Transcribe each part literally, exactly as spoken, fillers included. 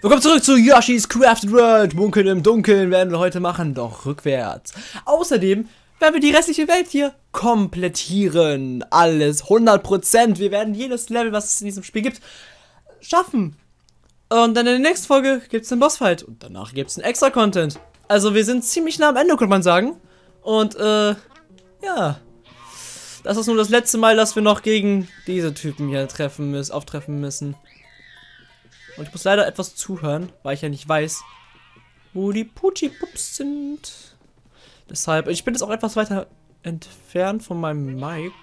Willkommen zurück zu Yoshi's Crafted World. Munkeln im Dunkeln werden wir heute machen, doch rückwärts. Außerdem werden wir die restliche Welt hier komplettieren. Alles hundert Prozent. Wir werden jedes Level, was es in diesem Spiel gibt, schaffen. Und dann in der nächsten Folge gibt es den Bossfight. Und danach gibt es einen extra Content. Also wir sind ziemlich nah am Ende, könnte man sagen. Und äh, ja. Das ist nur das letzte Mal, dass wir noch gegen diese Typen hier treffen müssen, auftreffen müssen. Und ich muss leider etwas zuhören, weil ich ja nicht weiß, wo die Puchi-Pups sind. Deshalb, ich bin jetzt auch etwas weiter entfernt von meinem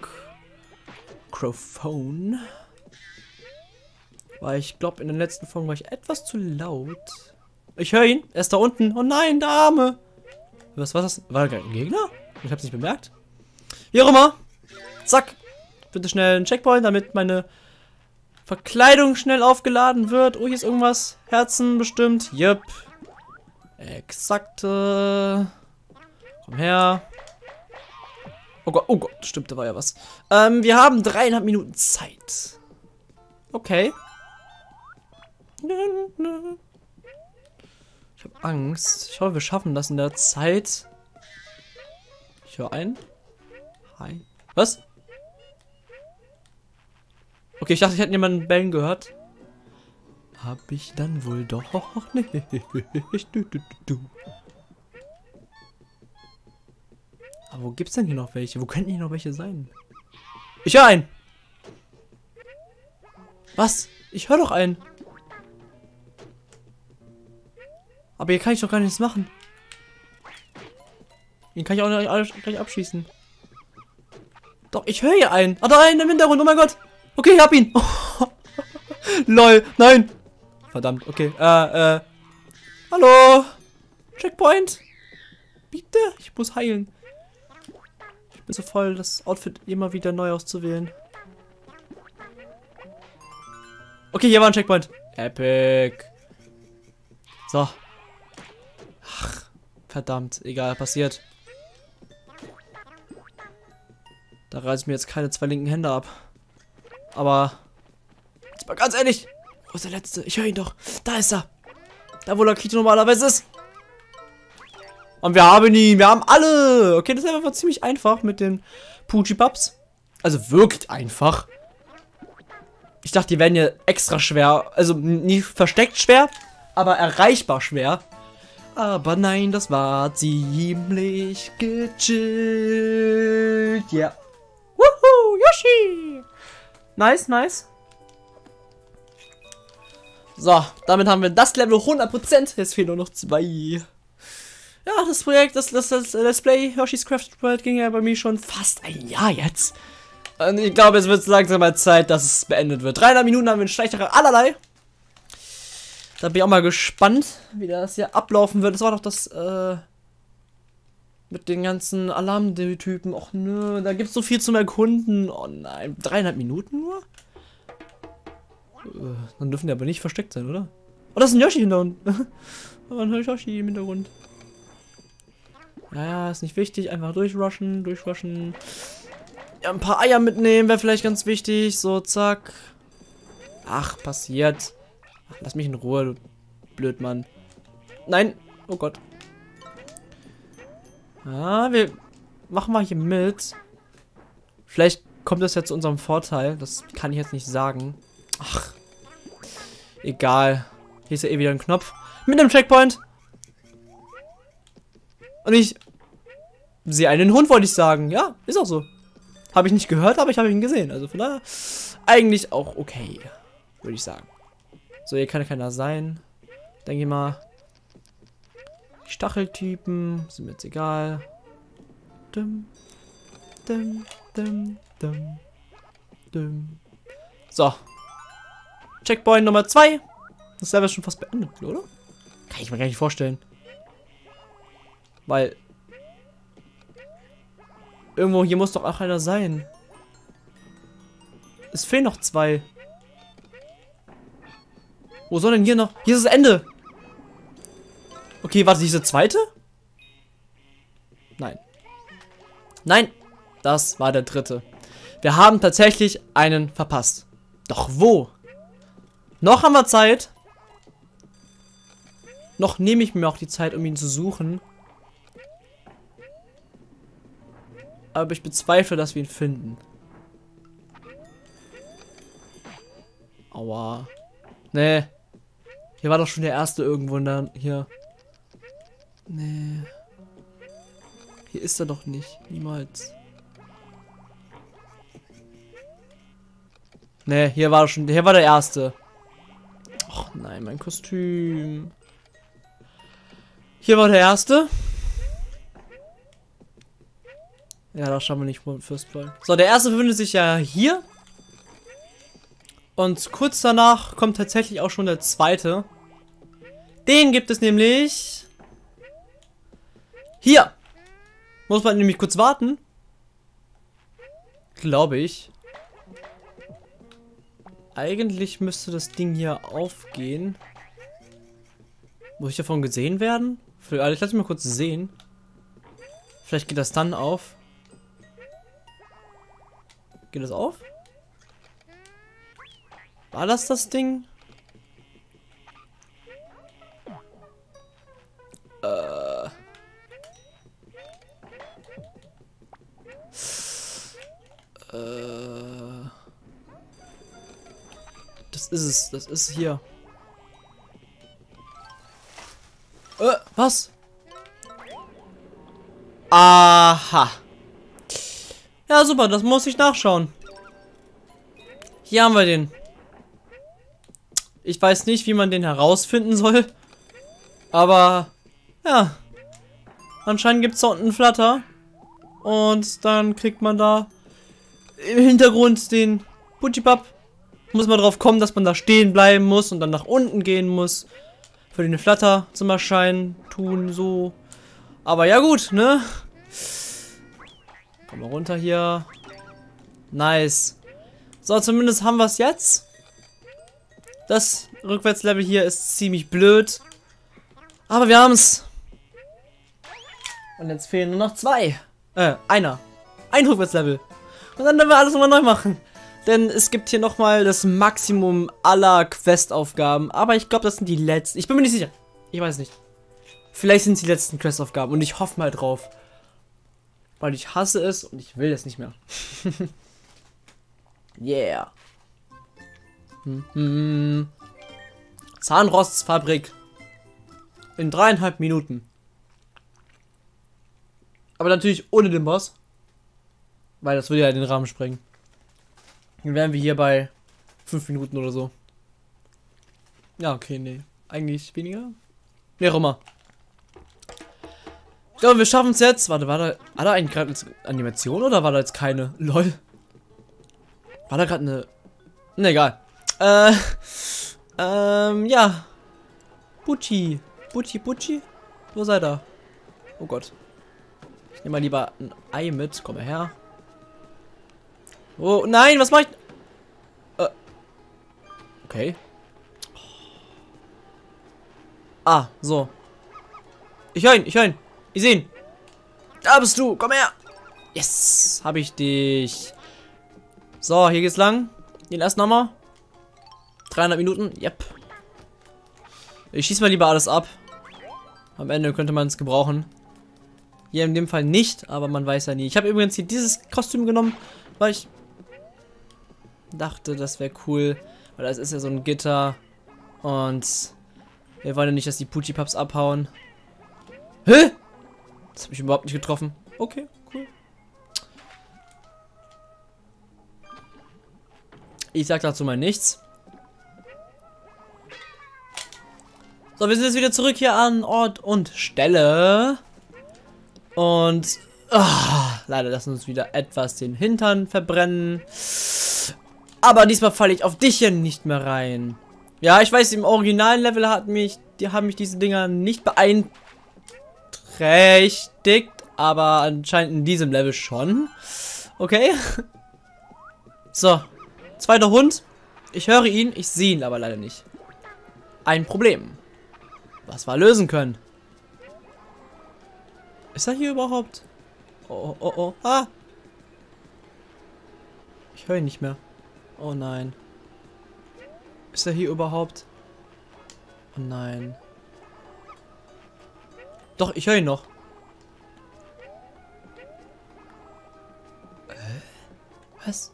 Mikrofon. Weil ich glaube, in den letzten Folgen war ich etwas zu laut. Ich höre ihn, er ist da unten. Oh nein, der Arme. Was war das? War da ein Gegner? Ich hab's nicht bemerkt. Wie auch immer. Zack. Bitte schnell einen Checkpoint, damit meine Verkleidung schnell aufgeladen wird. Oh, hier ist irgendwas. Herzen bestimmt. Yep. Exakte. Komm her. Oh Gott, oh Gott, stimmt, da war ja was. Ähm, wir haben dreieinhalb Minuten Zeit. Okay. Ich habe Angst. Ich hoffe, wir schaffen das in der Zeit. Ich höre ein. Hi. Was? Okay, ich dachte, ich hätte jemanden bellen gehört. Hab ich dann wohl doch nicht. Du, du, du. Aber wo gibt's denn hier noch welche? Wo könnten hier noch welche sein? Ich höre einen. Was? Ich höre doch einen. Aber hier kann ich doch gar nichts machen. Den kann ich auch nicht gleich abschießen. Doch, ich höre hier einen. Ah, da einen im Hintergrund. Oh mein Gott. Okay, ich hab ihn. Lol, nein. Verdammt, okay. Äh, äh. Hallo. Checkpoint. Bitte? Ich muss heilen. Ich bin so voll, das Outfit immer wieder neu auszuwählen. Okay, hier war ein Checkpoint. Epic. So. Ach, verdammt. Egal, passiert. Da reiß ich mir jetzt keine zwei linken Hände ab. Aber, jetzt mal ganz ehrlich, wo ist der letzte? Ich höre ihn doch. Da ist er. Da, wo Lakito normalerweise ist. Und wir haben ihn. Wir haben alle. Okay, das ist einfach ziemlich einfach mit den Puchi-Pups. Also wirklich einfach. Ich dachte, die werden ja extra schwer. Also nicht versteckt schwer, aber erreichbar schwer. Aber nein, das war ziemlich gechillt. Ja. Yeah. Wuhu, Yoshi! Nice, nice. So, damit haben wir das Level hundert Prozent. Jetzt fehlen nur noch zwei. Ja, das Projekt, das, das, das Let's Play Yoshi's Crafted World ging ja bei mir schon fast ein Jahr jetzt. Und ich glaube, es wird langsam mal Zeit, dass es beendet wird. dreihundert Minuten haben wir einen Schleicherer allerlei. Da bin ich auch mal gespannt, wie das hier ablaufen wird. Das war doch das, äh... mit den ganzen Alarmtypen. Och nö, da gibt es so viel zum Erkunden. Oh nein, dreieinhalb Minuten nur? Äh, dann dürfen die aber nicht versteckt sein, oder? Oh, das ist ein Yoshi hintergrund. Oh, ein Yoshi im Hintergrund. Naja, ist nicht wichtig. Einfach durchrushen, durchrushen. Ja, ein paar Eier mitnehmen wäre vielleicht ganz wichtig. So, zack. Ach, passiert. Ach, lass mich in Ruhe, du Blödmann. Nein. Oh Gott. Ah, wir machen mal hier mit. Vielleicht kommt das ja zu unserem Vorteil. Das kann ich jetzt nicht sagen. Ach. Egal. Hier ist ja eh wieder ein Knopf. Mit einem Checkpoint. Und ich sehe einen Hund, wollte ich sagen. Ja, ist auch so. Habe ich nicht gehört, aber ich habe ihn gesehen. Also von daher eigentlich auch okay. Würde ich sagen. So, hier kann ja keiner sein. Denke ich mal. Stacheltypen sind mir jetzt egal. Dum, dum, dum, dum, dum. So. Checkpoint Nummer zwei. Das Level ist schon fast beendet, oder? Kann ich mir gar nicht vorstellen. Weil irgendwo hier muss doch auch einer sein. Es fehlen noch zwei. Wo soll denn hier noch? Hier ist das Ende. Okay, warte, diese zweite? Nein. Nein, das war der dritte. Wir haben tatsächlich einen verpasst. Doch wo? Noch haben wir Zeit. Noch nehme ich mir auch die Zeit, um ihn zu suchen. Aber ich bezweifle, dass wir ihn finden. Aua. Nee. Hier war doch schon der erste irgendwo in der... Hier. Nee. Hier ist er doch nicht. Niemals. Nee, hier war schon... Hier war der erste. Och nein, mein Kostüm. Hier war der erste. Ja, da schauen wir nicht vor First Blood. So, der erste befindet sich ja hier. Und kurz danach kommt tatsächlich auch schon der zweite. Den gibt es nämlich... Hier. Muss man nämlich kurz warten. Glaube ich. Eigentlich müsste das Ding hier aufgehen. Muss ich davon gesehen werden? Vielleicht lass mich mal kurz sehen. Vielleicht geht das dann auf. Geht das auf? War das das Ding? Äh. Äh. Das ist es. Das ist hier. Äh, was? Aha. Ja, super, das muss ich nachschauen. Hier haben wir den. Ich weiß nicht, wie man den herausfinden soll. Aber, ja. Anscheinend gibt es da unten Flatter. Und dann kriegt man da im Hintergrund den Putschipap. Muss man drauf kommen, dass man da stehen bleiben muss und dann nach unten gehen muss. Für den Flatter zum Erscheinen tun, so. Aber ja gut, ne? Komm mal runter hier. Nice. So, zumindest haben wir es jetzt. Das Rückwärtslevel hier ist ziemlich blöd. Aber wir haben es. Und jetzt fehlen nur noch zwei. Äh, einer. Ein Rückwärtslevel. Und dann werden wir alles nochmal neu machen. Denn es gibt hier nochmal das Maximum aller Questaufgaben. Aber ich glaube, das sind die letzten. Ich bin mir nicht sicher. Ich weiß nicht. Vielleicht sind es die letzten Questaufgaben. Und ich hoffe mal drauf. Weil ich hasse es und ich will das nicht mehr. Yeah. Hm. Zahnrostsfabrik. In dreieinhalb Minuten. Aber natürlich ohne den Boss. Weil das würde ja den Rahmen sprengen. Dann wären wir hier bei fünf Minuten oder so. Ja, okay, nee. Eigentlich weniger? Nee, auch immer. Ich glaube, wir schaffen es jetzt. Warte, war da, war da eigentlich gerade Animation oder war da jetzt keine? Lol. War da gerade eine... Ne, egal. Äh, ähm, ja. Butchi. Butchi, Butchi? Wo seid ihr? Oh Gott. Ich nehme mal lieber ein Ei mit. Komm mal her. Oh, nein, was mach ich? Äh. Okay. Ah, so. Ich höre ihn, ich höre ihn. Ich sehe ihn. Da bist du, komm her. Yes, habe ich dich. So, hier geht's lang. Den ersten nochmal. dreihundert Minuten, yep. Ich schieße mal lieber alles ab. Am Ende könnte man es gebrauchen. Hier in dem Fall nicht, aber man weiß ja nie. Ich habe übrigens hier dieses Kostüm genommen, weil ich dachte, das wäre cool. Weil das ist ja so ein Gitter. Und wir wollen ja nicht, dass die Putschipaps abhauen. Hä? Das habe ich überhaupt nicht getroffen. Okay, cool. Ich sag dazu mal nichts. So, wir sind jetzt wieder zurück hier an Ort und Stelle. Und ah, leider lassen uns wieder etwas den Hintern verbrennen. Aber diesmal falle ich auf dich hier nicht mehr rein. Ja, ich weiß, im originalen Level hat mich, die haben mich diese Dinger nicht beeinträchtigt, aber anscheinend in diesem Level schon. Okay. So, zweiter Hund. Ich höre ihn, ich sehe ihn aber leider nicht. Ein Problem. Was wir lösen können. Ist er hier überhaupt? Oh, oh, oh. Ah! Ich höre ihn nicht mehr. Oh nein. Ist er hier überhaupt? Oh nein. Doch, ich höre ihn noch. Äh? Was?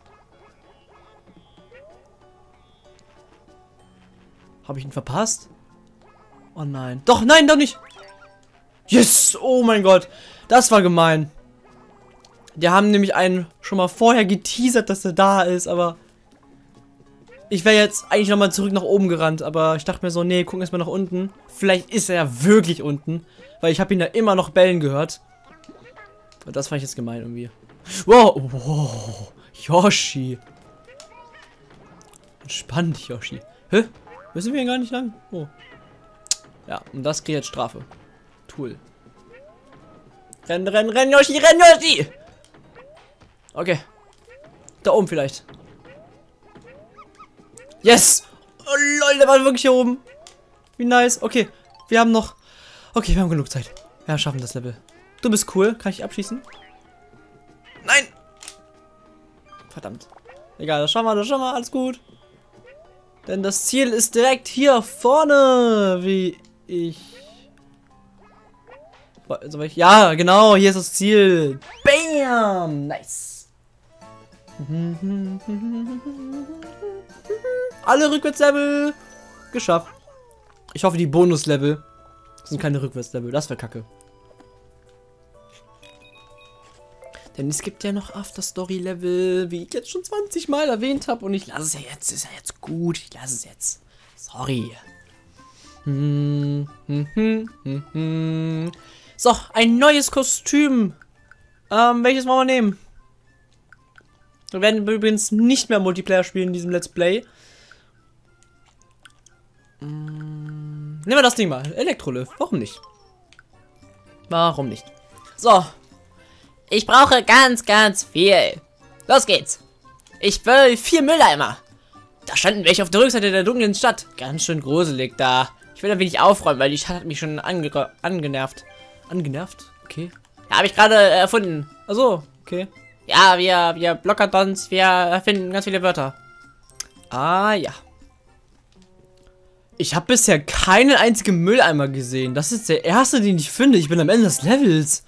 Habe ich ihn verpasst? Oh nein. Doch, nein, doch nicht. Yes! Oh mein Gott. Das war gemein. Die haben nämlich einen schon mal vorher geteasert, dass er da ist, aber... Ich wäre jetzt eigentlich nochmal zurück nach oben gerannt, aber ich dachte mir so, nee, gucken erstmal nach unten. Vielleicht ist er ja wirklich unten, weil ich habe ihn da immer noch bellen gehört. Und das fand ich jetzt gemein irgendwie. Wow, wow, Yoshi. Entspann dich, Yoshi. Hä? Müssen wir hier gar nicht lang? Oh. Ja, und das kriegt jetzt Strafe. Tool. Renn, renn, renn, Yoshi, renn, Yoshi! Okay. Da oben vielleicht. Yes! Oh lol, der war wirklich hier oben. Wie nice. Okay, wir haben noch... Okay, wir haben genug Zeit. Wir schaffen das Level. Du bist cool. Kann ich abschießen? Nein! Verdammt. Egal, das schauen wir, das schauen wir. Alles gut. Denn das Ziel ist direkt hier vorne. Wie ich... Ja, genau. Hier ist das Ziel. Bam! Nice. Alle Rückwärtslevel geschafft. Ich hoffe, die Bonuslevel sind keine Rückwärtslevel. Das wäre kacke. Denn es gibt ja noch After-Story-Level, wie ich jetzt schon zwanzig Mal erwähnt habe. Und ich lasse es ja jetzt. Ist ja jetzt gut. Ich lasse es jetzt. Sorry. Hm, hm, hm, hm, hm. So, ein neues Kostüm. Ähm, welches wollen wir nehmen? Wir werden übrigens nicht mehr Multiplayer spielen in diesem Let's Play. Hm, nehmen wir das Ding mal. Elektrolift. Warum nicht? Warum nicht? So. Ich brauche ganz, ganz viel. Los geht's. Ich will vier Mülleimer. Da standen welche auf der Rückseite der dunklen Stadt. Ganz schön gruselig da. Ich will ein wenig aufräumen, weil die Stadt hat mich schon ange angenervt. Angenervt? Okay. Ja, habe ich gerade äh, erfunden. Achso, okay. Ja, wir, wir Blockadons, wir erfinden ganz viele Wörter. Ah, ja. Ich habe bisher keinen einzigen Mülleimer gesehen. Das ist der erste, den ich finde. Ich bin am Ende des Levels.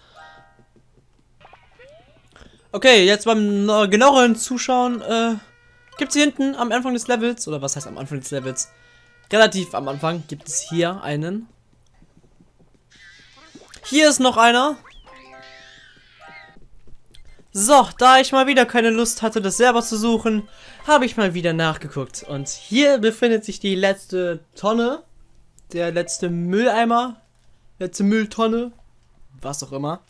Okay, jetzt beim äh, genaueren Zuschauen, äh, gibt es hier hinten am Anfang des Levels, oder was heißt am Anfang des Levels? Relativ am Anfang gibt es hier einen. Hier ist noch einer. So, da ich mal wieder keine Lust hatte, das selber zu suchen, habe ich mal wieder nachgeguckt. Und hier befindet sich die letzte Tonne. Der letzte Mülleimer. Letzte Mülltonne. Was auch immer.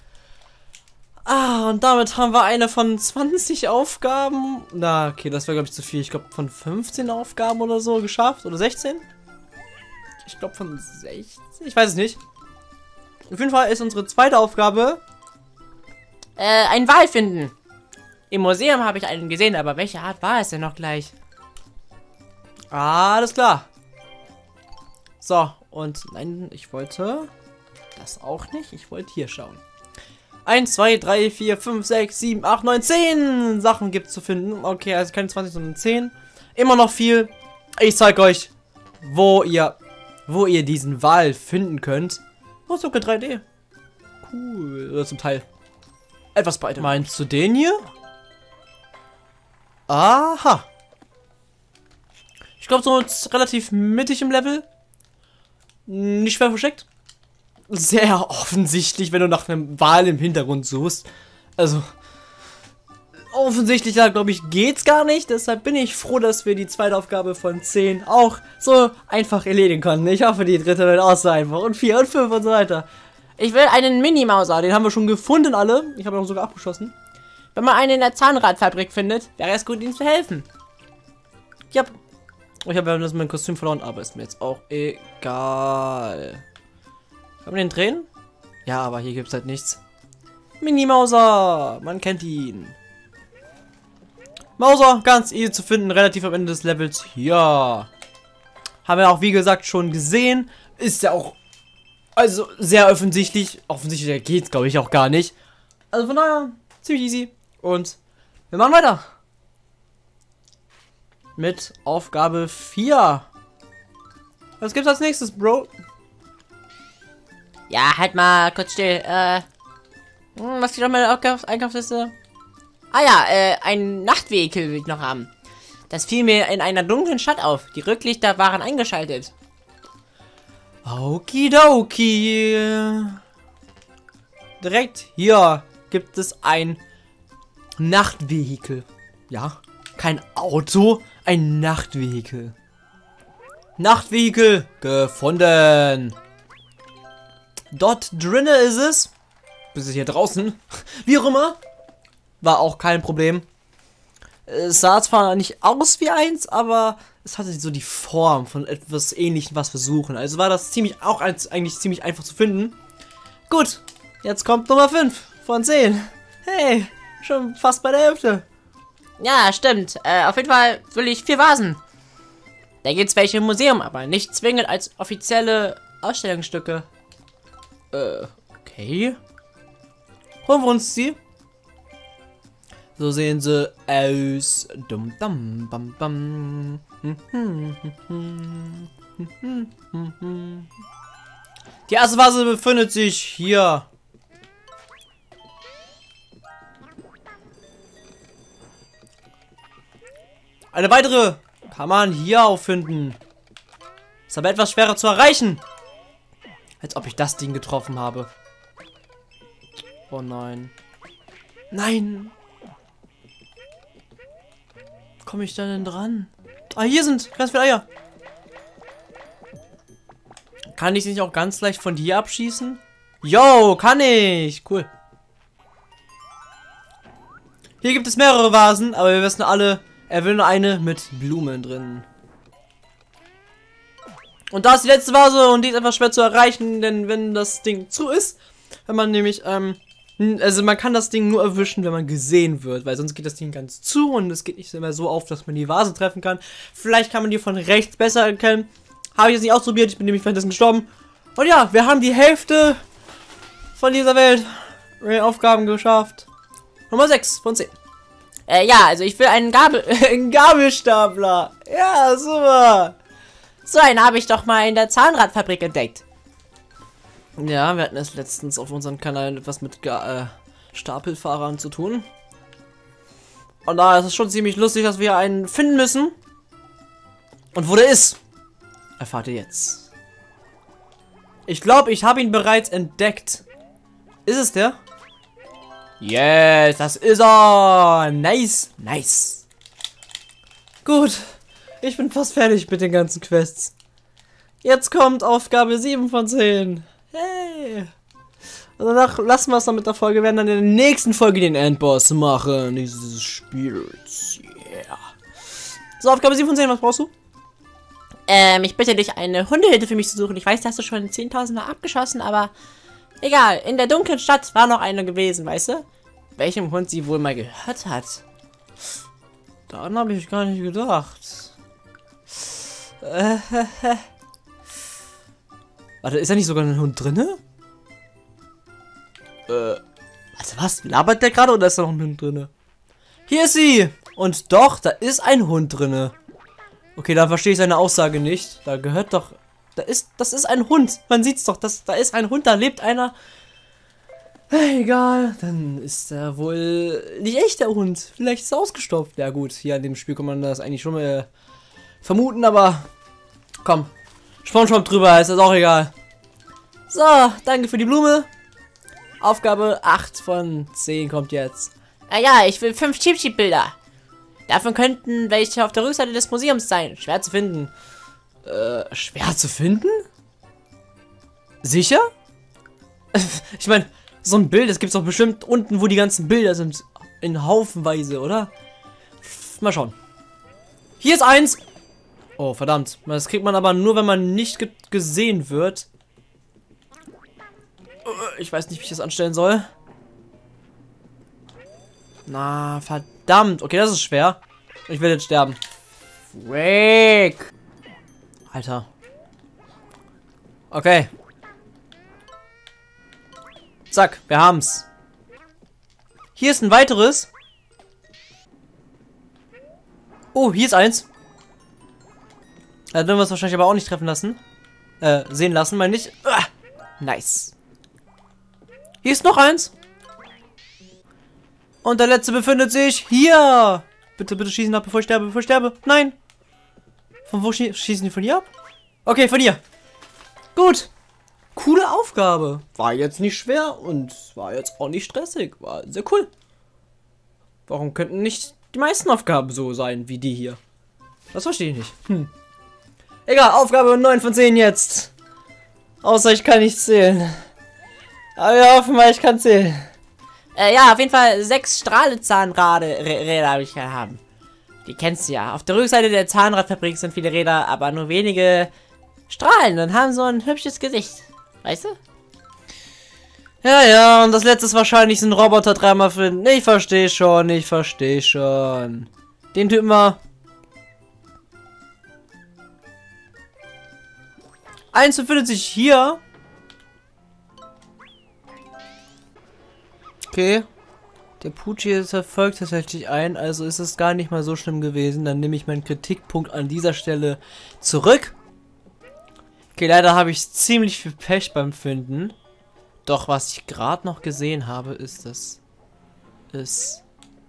Ah, und damit haben wir eine von zwanzig Aufgaben. Na, okay, das wäre, glaube ich, zu viel. Ich glaube, von fünfzehn Aufgaben oder so geschafft. Oder sechzehn? Ich glaube, von sechzehn. Ich weiß es nicht. Auf jeden Fall ist unsere zweite Aufgabe... Äh, einen Wal finden. Im Museum habe ich einen gesehen, aber welche Art war es denn noch gleich? Alles klar. So, und nein, ich wollte das auch nicht. Ich wollte hier schauen. eins, zwei, drei, vier, fünf, sechs, sieben, acht, neun, zehn Sachen gibt es zu finden. Okay, also keine zwanzig, sondern zehn. Immer noch viel. Ich zeige euch, wo ihr, wo ihr diesen Wal finden könnt. Oh, sogar drei D. Cool. Oder zum Teil. Etwas beide. Meinst du den hier? Aha. Ich glaube, so relativ mittig im Level. Nicht schwer versteckt. Sehr offensichtlich, wenn du nach einem Wal im Hintergrund suchst. Also, offensichtlich, da glaube ich, geht's gar nicht. Deshalb bin ich froh, dass wir die zweite Aufgabe von zehn auch so einfach erledigen konnten. Ich hoffe, die dritte wird auch so einfach. Und vier und fünf und so weiter. Ich will einen Mini-Mauser. Den haben wir schon gefunden, alle. Ich habe ihn sogar abgeschossen. Wenn man einen in der Zahnradfabrik findet, wäre es gut, ihm zu helfen. Ja. Ich habe das mein Kostüm verloren, aber ist mir jetzt auch egal. Kann man den drehen? Ja, aber hier gibt es halt nichts. Mini-Mauser. Man kennt ihn. Mauser, ganz easy zu finden, relativ am Ende des Levels. Ja. Haben wir auch, wie gesagt, schon gesehen. Ist ja auch, also, sehr offensichtlich. Offensichtlich geht's, glaube ich, auch gar nicht. Also von daher, ziemlich easy. Und wir machen weiter. Mit Aufgabe vier. Was gibt's als nächstes, Bro? Ja, halt mal kurz still. Äh, hm, was steht auf meiner Einkaufs Einkaufsliste? Ah ja, äh, ein Nachtvehikel will ich noch haben. Das fiel mir in einer dunklen Stadt auf. Die Rücklichter waren eingeschaltet. Okidoki. Direkt hier gibt es ein Nachtvehikel. Ja, kein Auto, ein Nachtvehikel. Nachtvehikel gefunden. Dort drinnen ist es. Bis hier draußen. Wie auch immer. War auch kein Problem. Es sah zwar nicht aus wie eins, aber es hatte so die Form von etwas Ähnlichem, was wir suchen. Also war das ziemlich auch als, eigentlich ziemlich einfach zu finden. Gut, jetzt kommt Nummer fünf von zehn. Hey, schon fast bei der Hälfte. Ja, stimmt. Äh, auf jeden Fall will ich vier Vasen. Da gibt's welche im Museum, aber nicht zwingend als offizielle Ausstellungsstücke. Äh, okay. Holen wir uns die. So sehen sie aus. Dum, dum, bam, bam. Die erste Vase befindet sich hier. Eine weitere kann man hier auffinden. Ist aber etwas schwerer zu erreichen. Als ob ich das Ding getroffen habe. Oh nein. Nein. Komme ich da denn dran? Ah, hier sind ganz viele Eier. Kann ich nicht auch ganz leicht von hier abschießen? Yo, kann ich. Cool. Hier gibt es mehrere Vasen, aber wir wissen alle, er will nur eine mit Blumen drin. Und da ist die letzte Vase und die ist einfach schwer zu erreichen, denn wenn das Ding zu ist, wenn man nämlich, ähm, also man kann das Ding nur erwischen, wenn man gesehen wird, weil sonst geht das Ding ganz zu und es geht nicht immer so auf, dass man die Vase treffen kann. Vielleicht kann man die von rechts besser erkennen. Habe ich jetzt nicht ausprobiert, ich bin nämlich währenddessen gestorben. Und ja, wir haben die Hälfte von dieser Welt Aufgaben geschafft. Nummer sechs von zehn. Äh, ja, also ich will einen Gabel... Ein Gabelstapler. Ja, super. So einen habe ich doch mal in der Zahnradfabrik entdeckt. Ja, wir hatten es letztens auf unserem Kanal etwas mit Ga äh, Stapelfahrern zu tun. Und da ist es schon ziemlich lustig, dass wir einen finden müssen. Und wo der ist, erfahrt ihr jetzt. Ich glaube, ich habe ihn bereits entdeckt. Ist es der? Yes, das ist er. Nice, nice. Gut, ich bin fast fertig mit den ganzen Quests. Jetzt kommt Aufgabe sieben von zehn. Hey. Und danach lassen wir es dann mit der Folge. Wir werden dann in der nächsten Folge den Endboss machen. Dieses Spiels. Yeah. So, Aufgabe sieben von zehn, was brauchst du? Ähm, ich bitte dich, eine Hundehütte für mich zu suchen. Ich weiß, da hast du schon zehntausender abgeschossen, aber egal. In der dunklen Stadt war noch eine gewesen, weißt du? Welchem Hund sie wohl mal gehört hat. Daran habe ich gar nicht gedacht. Äh, Warte, ist da nicht sogar ein Hund drinne? Äh, warte, was? Labert der gerade oder ist da noch ein Hund drinne? Hier ist sie! Und doch, da ist ein Hund drinne. Okay, da verstehe ich seine Aussage nicht. Da gehört doch... Da ist... Das ist ein Hund. Man sieht's doch. Das, da ist ein Hund, da lebt einer. Egal. Dann ist er wohl nicht echt der Hund. Vielleicht ist er ausgestopft. Ja gut, hier an dem Spiel kann man das eigentlich schon mal äh, vermuten, aber... Komm. SpongeBob drüber, ist das auch egal. So, danke für die Blume. Aufgabe acht von zehn kommt jetzt. Ah ja, ich will fünf Cheap-Cheap-Bilder. Davon könnten welche auf der Rückseite des Museums sein. Schwer zu finden. Äh, schwer zu finden? Sicher? Ich meine, so ein Bild, das gibt's doch bestimmt unten, wo die ganzen Bilder sind. In Haufenweise, oder? Mal schauen. Hier ist eins. Oh, verdammt. Das kriegt man aber nur, wenn man nicht ge gesehen wird. Ich weiß nicht, wie ich das anstellen soll. Na, verdammt. Okay, das ist schwer. Ich werde jetzt sterben. Frick. Alter. Okay. Zack, wir haben's. Hier ist ein weiteres. Oh, hier ist eins. Da dürfen wir es wahrscheinlich aber auch nicht treffen lassen. Äh, sehen lassen, meine ich. Ah, nice. Hier ist noch eins. Und der letzte befindet sich hier. Bitte, bitte schießen ab, bevor ich sterbe, bevor ich sterbe. Nein. Von wo schie schießen die von hier ab? Okay, von hier. Gut. Coole Aufgabe. War jetzt nicht schwer und war jetzt auch nicht stressig. War sehr cool. Warum könnten nicht die meisten Aufgaben so sein wie die hier? Das verstehe ich nicht. Hm. Egal, Aufgabe neun von zehn jetzt. Außer ich kann nicht zählen. Aber wir hoffen mal, ich kann zählen. Äh, ja, auf jeden Fall sechs Strahlezahnräder habe ich ja haben. Die kennst du ja. Auf der Rückseite der Zahnradfabrik sind viele Räder, aber nur wenige Strahlen und haben so ein hübsches Gesicht. Weißt du? Ja, ja, und das letzte ist wahrscheinlich ein Roboter dreimal finden. Ich verstehe schon, ich verstehe schon. Den Typen mal. Eins befindet sich hier. Okay. Der Pucci verfolgt tatsächlich ein, also ist es gar nicht mal so schlimm gewesen. Dann nehme ich meinen Kritikpunkt an dieser Stelle zurück. Okay, leider habe ich ziemlich viel Pech beim Finden. Doch was ich gerade noch gesehen habe, ist, dass es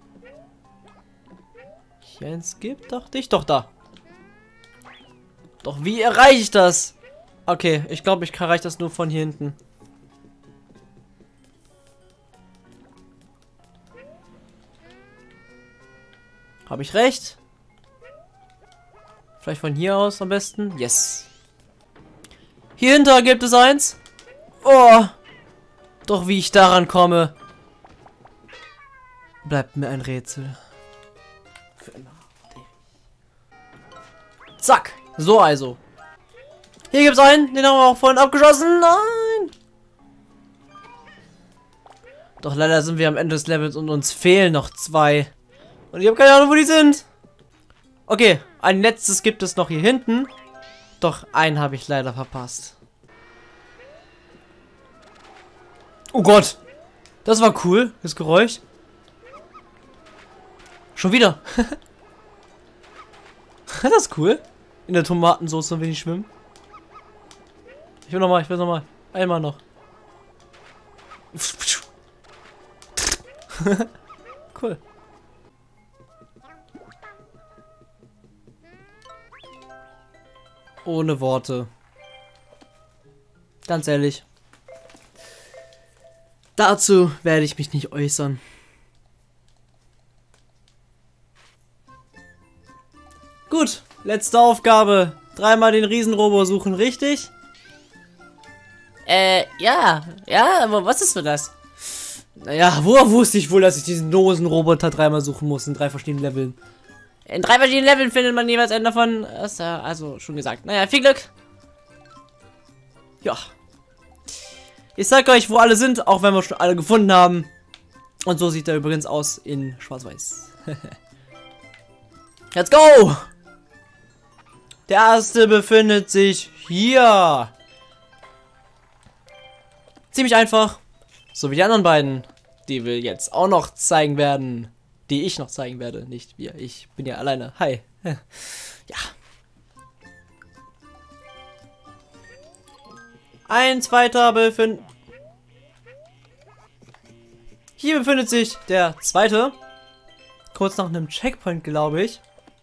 hier eins gibt. Dachte ich doch da. Doch wie erreiche ich das? Okay, ich glaube, ich erreiche das nur von hier hinten. Habe ich recht? Vielleicht von hier aus am besten? Yes. Hier hinter gibt es eins. Oh. Doch wie ich daran komme, bleibt mir ein Rätsel. Für immer. Zack. So also. Hier gibt es einen, den haben wir auch vorhin abgeschossen. Nein. Doch leider sind wir am Ende des Levels und uns fehlen noch zwei. Und ich habe keine Ahnung, wo die sind. Okay, ein letztes gibt es noch hier hinten. Doch einen habe ich leider verpasst. Oh Gott. Das war cool, das Geräusch. Schon wieder. Das ist cool. In der Tomatensauce ein wenig schwimmen. Ich will nochmal, ich will nochmal. Einmal noch. Cool. Ohne Worte. Ganz ehrlich. Dazu werde ich mich nicht äußern. Gut, letzte Aufgabe. Dreimal den Riesenrobo suchen, richtig? Äh, ja. Ja, aber was ist für das? Naja, woher wusste ich wohl, dass ich diesen Dosenroboter dreimal suchen muss in drei verschiedenen Leveln? In drei verschiedenen Leveln findet man jeweils einen davon. Das ist ja also schon gesagt. Naja, viel Glück. Ja. Ich sag euch, wo alle sind, auch wenn wir schon alle gefunden haben. Und so sieht er übrigens aus in Schwarz-Weiß. Let's go! Der erste befindet sich hier. Ziemlich einfach. So wie die anderen beiden, die wir jetzt auch noch zeigen werden. Die ich noch zeigen werde, nicht wir. Ich bin ja alleine. Hi. Ja. Ein zweiter befindet... Hier befindet sich der zweite. Kurz nach einem Checkpoint, glaube ich.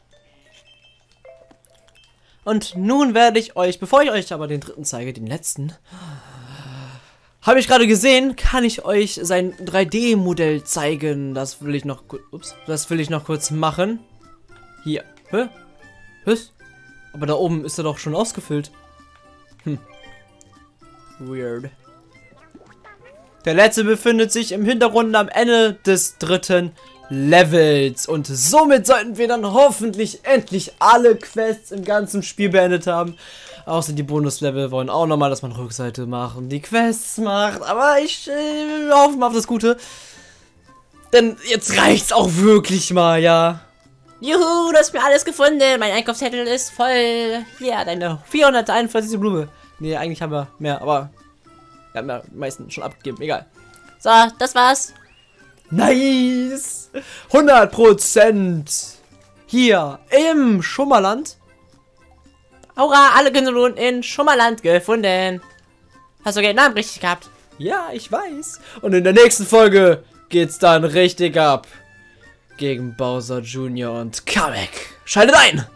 Und nun werde ich euch, bevor ich euch aber den dritten zeige, den letzten... Habe ich gerade gesehen, kann ich euch sein drei D Modell zeigen. Das will ich noch ups, das will ich noch kurz machen. Hier. Hä? Was? Aber da oben ist er doch schon ausgefüllt. Hm. Weird. Der letzte befindet sich im Hintergrund am Ende des dritten Levels. Und somit sollten wir dann hoffentlich endlich alle Quests im ganzen Spiel beendet haben. Außer die Bonuslevel wollen auch nochmal, dass man Rückseite macht und die Quests macht. Aber ich äh, hoffe mal auf das Gute. Denn jetzt reicht's auch wirklich mal, ja. Juhu, du hast mir alles gefunden. Mein Einkaufszettel ist voll. Ja, deine vierhunderteinundvierzig Blume. Nee, eigentlich haben wir mehr, aber wir haben ja die meisten schon abgegeben. Egal. So, das war's. Nice. hundert Prozent. Hier im Schummerland. Hurra, alle Generationen in Schummerland gefunden. Hast du den Namen richtig gehabt? Ja, ich weiß. Und in der nächsten Folge geht's dann richtig ab. Gegen Bowser Junior und Kamek. Schaltet ein!